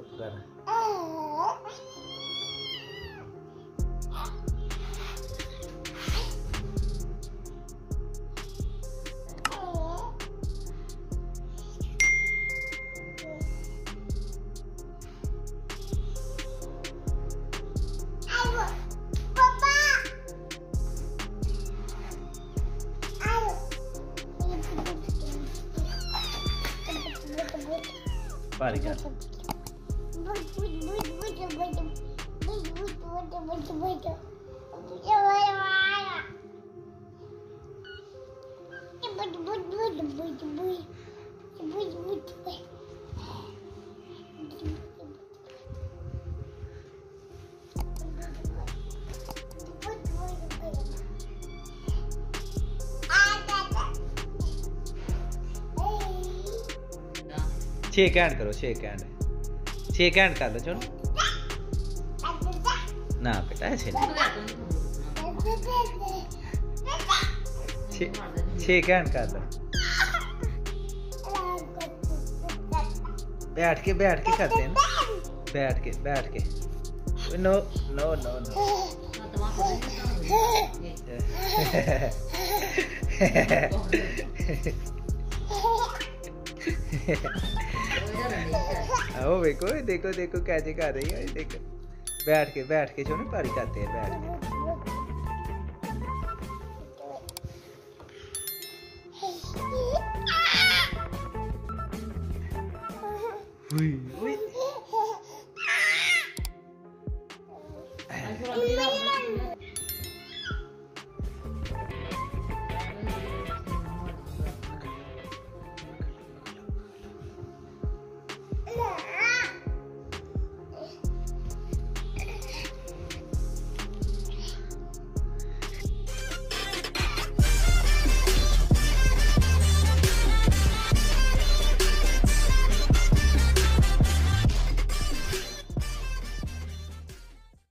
चुप कर। पारी कर। शेक हैंड करो, शेक हैंड, शेक हैंड कर लो। चलो ना बेटा ऐसे नहीं, शेक हैंड कर लो। बैठ के करते हैं ना, बैठ के। No no no no. आओ देखो देखो देखो कैसे कर रही है, देखो बैठ के जो ना पारी करते हैं बैठ के।